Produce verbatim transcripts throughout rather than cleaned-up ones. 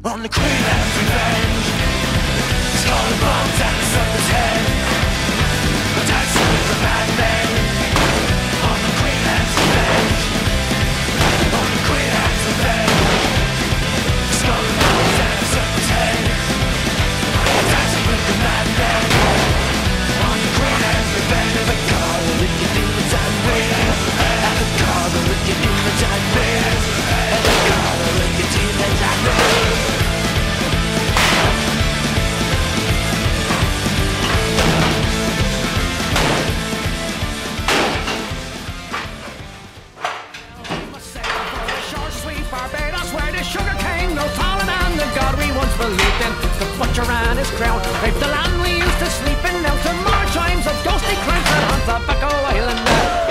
On the Queen Anne's revenge, skull and bones and the serpent's head, a dancing with the madmen. On the Queen Anne's revenge, on the Queen Anne's revenge, skull and bones and the serpent's head, a dancing with the madmen. On the Queen Anne's revenge, the car will lick it in the time ways, and the car will lick it in the time ways, and the car will lick it in the time ways. The butcher and his crown raped the land we used to sleep in. Now tomorrow chimes of ghostly crimes that haunt Tobacco Island.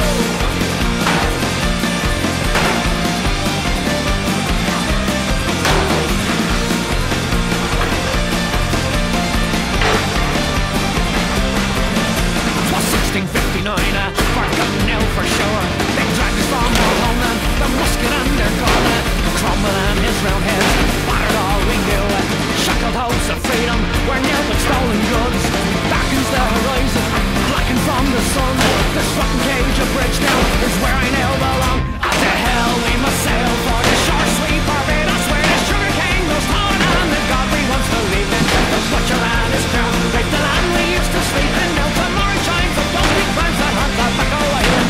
Twas sixteen fifty-nine, uh, forgotten now for sure. They dragged us from our homeland, the musket and their gun, uh, Cromwell and his round heads battered all we knew. Shackled hopes of freedom were nailed with stolen goods. Darkens the horizon, blackened from the sun. This rotten cage of Bridgetown is where I now belong. Out to hell we must sail for the shore sweet Barbados, where the sugar cane goes torn and the God we once believed in. The butcher and his crown raped the land we used to sleep in. Now tomorrow chimes of ghostly crimes that haunt Tobacco Island.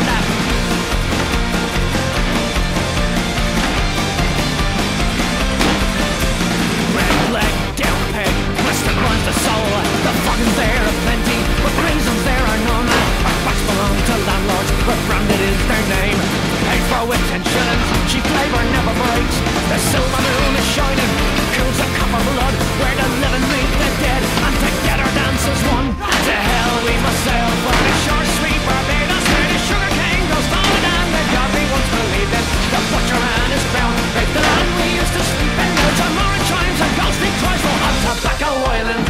The soul, the fucking's there aplenty, but reasons there are none. Our backs belong to landlords, but branded is their name. Paid for with ten shillings, cheap labour never breaks. The silver moon is shining, cools the copper blood, where the living meet the dead, and together dance as one. And to hell we must sail for the shore sweet Barbados, where the sugar cane goes falling and the God we once believed in. The butcher and his crown raped the land we used to sleep in. Now tomorrow chimes and ghostly cries will haunt Tobacco Island.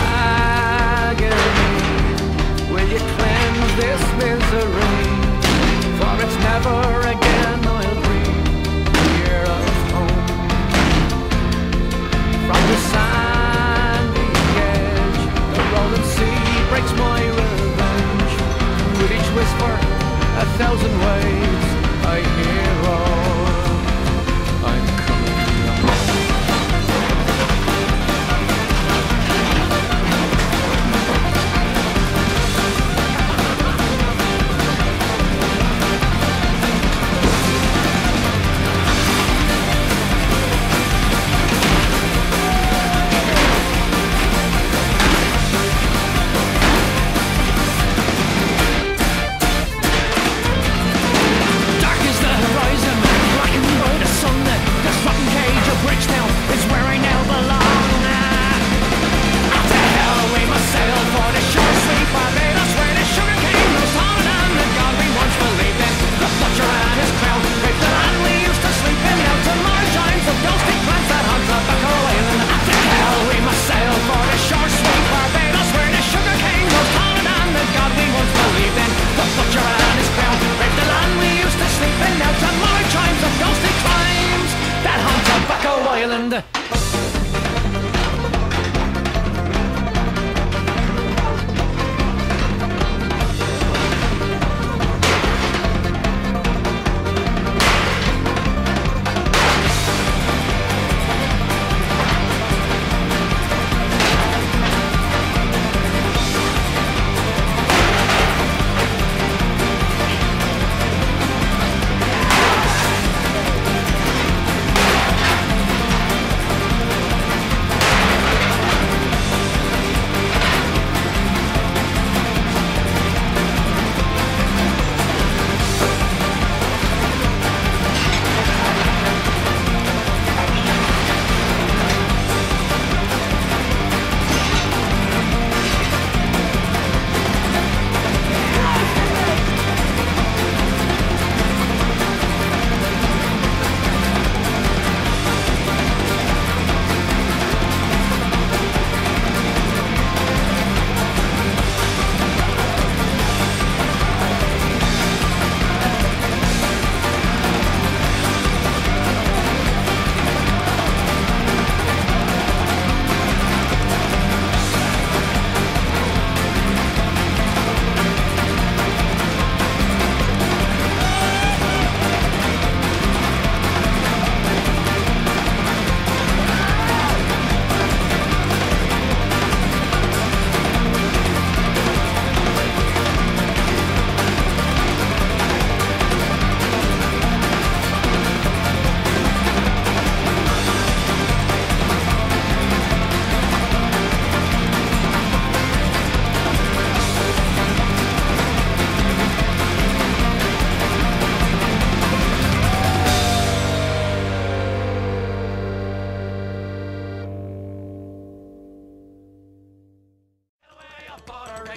Will you cleanse this misery? For it's never again I'll breathe near of home. From the sandy edge, the rolling sea breaks my revenge. With each whisper, a thousand waves I hear all I'm coming home.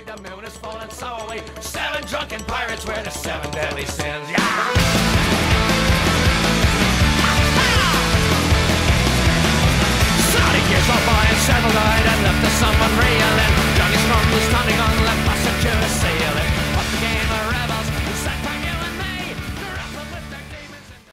The moon is full and so are we. Seven drunken pirates wear the seven deadly sins. Yeah!